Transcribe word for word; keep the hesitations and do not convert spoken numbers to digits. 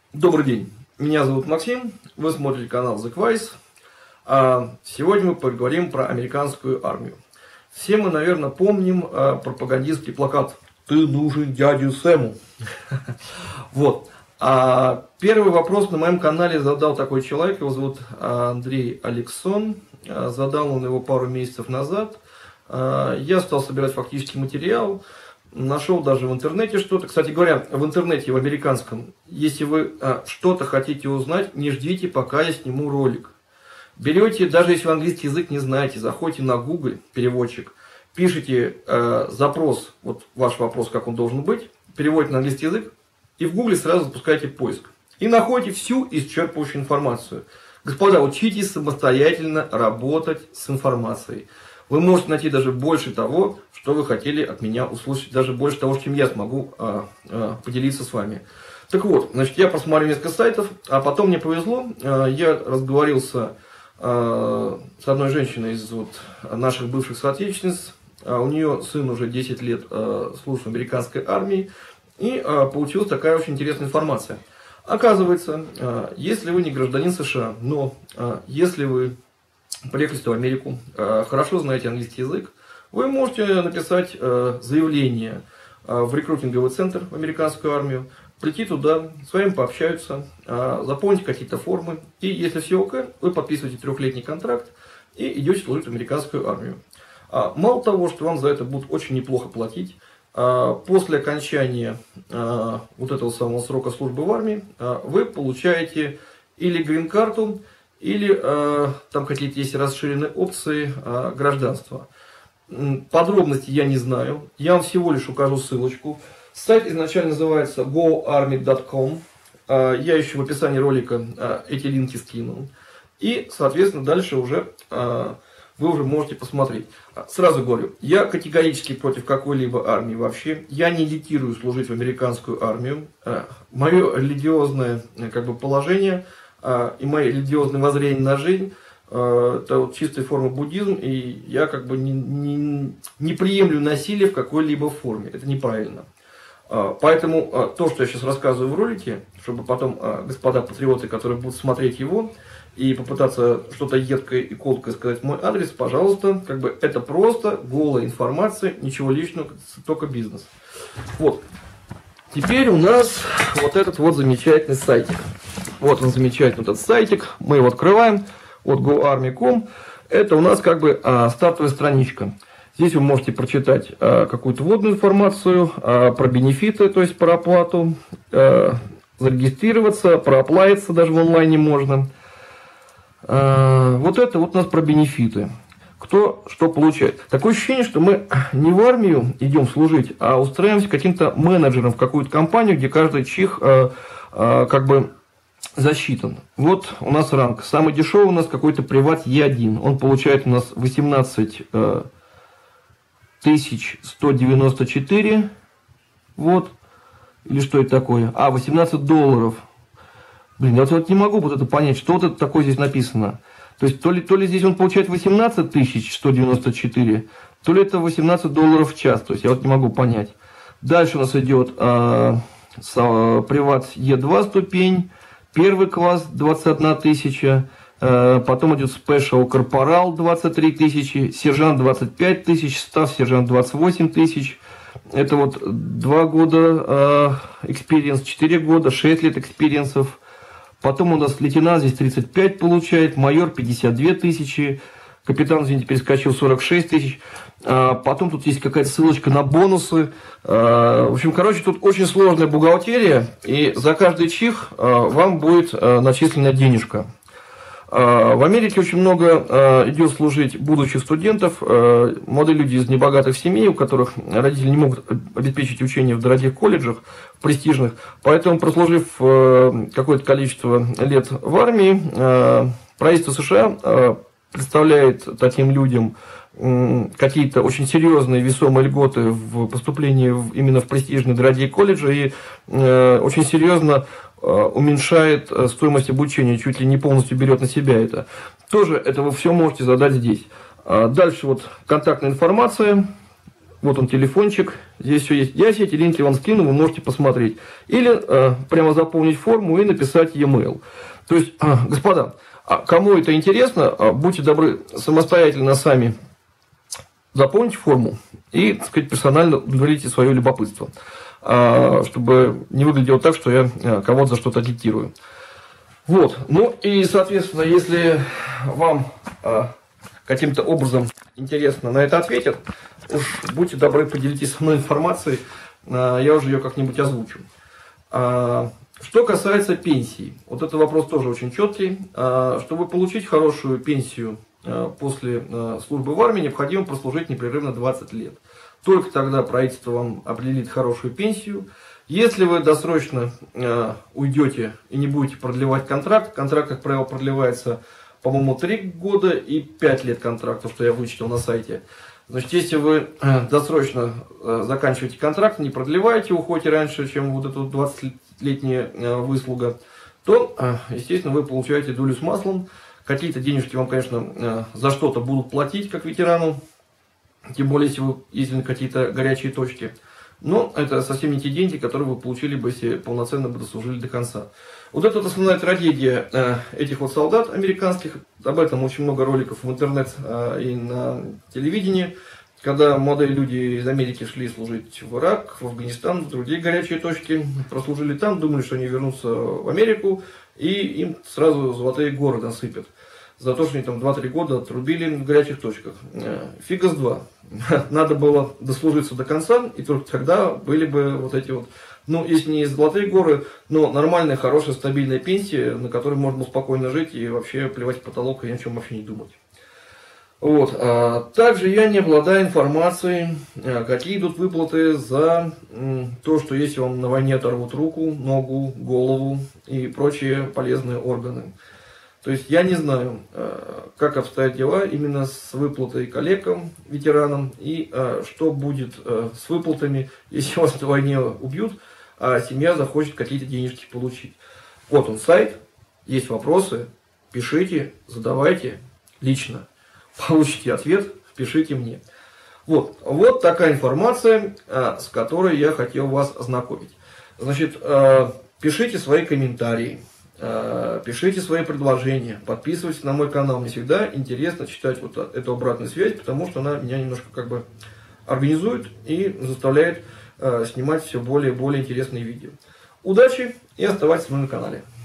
Добрый день, меня зовут Максим, вы смотрите канал The Quiz. А сегодня мы поговорим про американскую армию. Все мы, наверное, помним а, пропагандистский плакат «Ты нужен дяде Сэму». Вот. А первый вопрос на моем канале задал такой человек, его зовут Андрей Алексон. Задал он его пару месяцев назад. Я стал собирать фактический материал. Нашел даже в интернете что-то. Кстати говоря, в интернете, в американском, если вы а, что-то хотите узнать, не ждите, пока я сниму ролик. Берете, даже если вы английский язык не знаете, заходите на Google, переводчик, пишите э, запрос, вот ваш вопрос, как он должен быть, переводите на английский язык, и в Google сразу запускаете поиск. И находите всю исчерпывающую информацию. Господа, учитесь самостоятельно работать с информацией. Вы можете найти даже больше того, что вы хотели от меня услышать, даже больше того, чем я смогу а, а, поделиться с вами. Так вот, значит, я просмотрел несколько сайтов, а потом мне повезло, а, я разговорился а, с одной женщиной из вот, наших бывших соотечественниц, а, у нее сын уже десять лет а, служит в американской армии, и а, получилась такая очень интересная информация. Оказывается, а, если вы не гражданин США, но а, если вы приехали в Америку, хорошо знаете английский язык, вы можете написать заявление в рекрутинговый центр в американскую армию, прийти туда, с вами пообщаются, заполнить какие-то формы, и если все ок, вы подписываете трехлетний контракт и идете служить в американскую армию. Мало того, что вам за это будут очень неплохо платить, после окончания вот этого самого срока службы в армии вы получаете или грин-карту, или э, там какие-то есть расширенные опции э, гражданства. Подробности я не знаю. Я вам всего лишь укажу ссылочку. Сайт изначально называется go army dot com. Э, я еще в описании ролика э, эти линки скину. И, соответственно, дальше уже э, вы уже можете посмотреть. Сразу говорю, я категорически против какой-либо армии вообще. Я не агитирую служить в американскую армию. Э, мое религиозное как бы, положение и мои религиозные воззрения на жизнь, это вот чистая форма буддизм, и я как бы не, не, не приемлю насилие в какой-либо форме. Это неправильно. Поэтому то, что я сейчас рассказываю в ролике, чтобы потом господа патриоты, которые будут смотреть его и попытаться что-то едкое и колкое сказать в мой адрес, пожалуйста, как бы это просто голая информация, ничего личного, только бизнес. Вот. Теперь у нас вот этот вот замечательный сайтик. Вот он замечательный этот сайтик. Мы его открываем. Вот go army dot com. Это у нас как бы а, стартовая страничка. Здесь вы можете прочитать а, какую-то вводную информацию а, про бенефиты, то есть про оплату. А, зарегистрироваться, прооплавиться даже в онлайне можно. А, вот это вот у нас про бенефиты. Кто что получает. Такое ощущение, что мы не в армию идем служить, а устраиваемся каким-то менеджером в какую-то компанию, где каждый чих а, а, как бы засчитан. Вот у нас ранг. Самый дешевый у нас какой-то приват Е один. Он получает у нас восемнадцать тысяч сто девяносто четыре. Вот. Или что это такое? А, восемнадцать долларов. Блин, я вот не могу вот это понять, что вот это такое здесь написано. То есть, то ли, то ли здесь он получает восемнадцать тысяч сто девяносто четыре, то ли это восемнадцать долларов в час. То есть, я вот не могу понять. Дальше у нас идет э, э, приват Е два ступень. Первый класс двадцать одна тысяча, э, потом идет Special Корпорал двадцать три тысячи, сержант двадцать пять тысяч, став сержант двадцать восемь тысяч. Это вот два года экспириенс, э, четыре года, шесть лет экспириенсов. Потом у нас лейтенант здесь тридцать пять получает, майор пятьдесят две тысячи, капитан, извините, перескочил сорок шесть тысяч. А потом тут есть какая-то ссылочка на бонусы. В общем, короче, тут очень сложная бухгалтерия, и за каждый чих вам будет начислена денежка. В Америке очень много идет служить будущих студентов, молодые люди из небогатых семей, у которых родители не могут обеспечить учение в дорогих колледжах, престижных. Поэтому, прослужив какое-то количество лет в армии, правительство США представляет таким людям какие-то очень серьезные весомые льготы в поступлении в, именно в престижные дорогие колледжи и э, очень серьезно э, уменьшает стоимость обучения, чуть ли не полностью берет на себя это. Тоже это вы все можете задать здесь. А дальше вот контактная информация. вот он телефончик, здесь все есть. Я все эти линки вам скину, вы можете посмотреть. Или э, прямо заполнить форму и написать e-mail. То есть, э, господа, кому это интересно, будьте добры, самостоятельно сами заполните форму и, так сказать, персонально удовлетворите свое любопытство, чтобы не выглядело так, что я кого-то за что-то агитирую. Вот. Ну и, соответственно, если вам каким-то образом интересно на это ответят, уж будьте добры, поделитесь со мной информацией, я уже ее как-нибудь озвучу. Что касается пенсии, вот это вопрос тоже очень четкий. Чтобы получить хорошую пенсию после службы в армии, необходимо прослужить непрерывно двадцать лет. Только тогда правительство вам определит хорошую пенсию. Если вы досрочно уйдете и не будете продлевать контракт, контракт, как правило, продлевается, по-моему, три года и пять лет контракта, что я вычитал на сайте. Значит, если вы досрочно заканчиваете контракт, не продлеваете, уходите раньше, чем вот эта двадцатилетняя выслуга, то, естественно, вы получаете долю с маслом. Какие-то денежки вам, конечно, за что-то будут платить, как ветерану, тем более, если вы ездили на какие-то горячие точки. Но это совсем не те деньги, которые вы получили бы, если полноценно бы дослужили до конца. Вот это вот основная трагедия э, этих вот солдат американских. Об этом очень много роликов в интернет э, и на телевидении. Когда молодые люди из Америки шли служить в Ирак, в Афганистан, в другие горячие точки, прослужили там, думали, что они вернутся в Америку, и им сразу золотые горы насыпят. За то, что они там два-три года отрубили в горячих точках. Фига с два. Надо было дослужиться до конца, и только тогда были бы вот эти вот, ну, если не золотые горы, но нормальная, хорошая, стабильная пенсия, на которой можно спокойно жить и вообще плевать в потолок и ни о чем вообще не думать. Вот. Также я не обладаю информацией, какие идут выплаты за то, что если вам на войне оторвут руку, ногу, голову и прочие полезные органы. То есть я не знаю, как обстоят дела именно с выплатой коллегам, ветеранам, и что будет с выплатами, если вас на войне убьют, а семья захочет какие-то денежки получить. Вот он сайт, есть вопросы, пишите, задавайте лично. Получите ответ, пишите мне. Вот, вот такая информация, с которой я хотел вас ознакомить. Значит, пишите свои комментарии. Пишите свои предложения, подписывайтесь на мой канал. Мне всегда интересно читать вот эту обратную связь, потому что она меня немножко как бы организует и заставляет снимать все более и более интересные видео. Удачи и оставайтесь на моем канале.